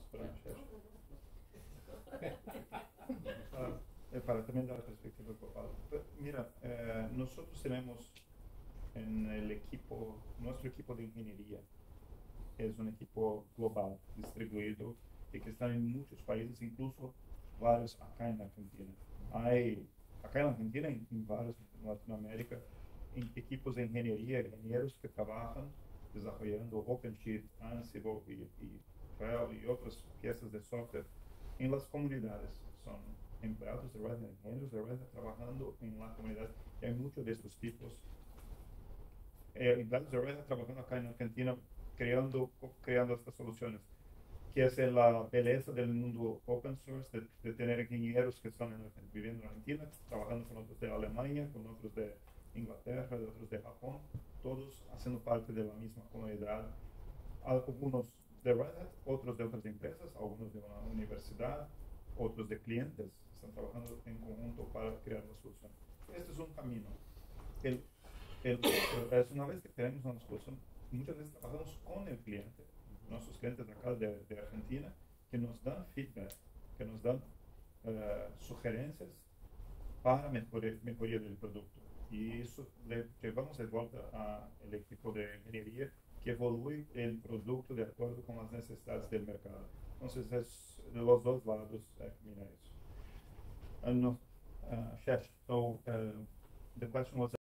Para también dar la perspectiva global. Mira, nosotros tenemos en el equipo, nuestro equipo de ingeniería es un equipo global, distribuido y que está en muchos países, incluso varios acá en Argentina. Hay acá en Argentina y en varios en Latinoamérica equipos de ingeniería, ingenieros que trabajan desarrollando OpenShift, Ansible y RHEL y otras piezas de software en las comunidades. Son empleados de Red Hat, ingenieros de Red Hat trabajando en la comunidad. Y hay muchos de estos tipos empleados de Red Hat trabajando acá en Argentina creando estas soluciones, que es la belleza del mundo open source, de tener ingenieros que están viviendo en Argentina, trabajando con otros de Alemania, con otros de Inglaterra, de otros de Japón, todos haciendo parte de la misma comunidad, algunos de Red Hat, otros de otras empresas, algunos de una universidad, otros de clientes, están trabajando en conjunto para crear la solución. Este es un camino. El, es una vez que tenemos una solución, muchas veces trabajamos con el cliente, nuestros clientes de acá de Argentina, que nos dan feedback, que nos dan sugerencias para mejoría del producto. Y eso le llevamos de vuelta al equipo de ingeniería que evalúe el producto de acuerdo con las necesidades del mercado. Entonces, es de los dos lados, mira eso. No, Shesh, so the question was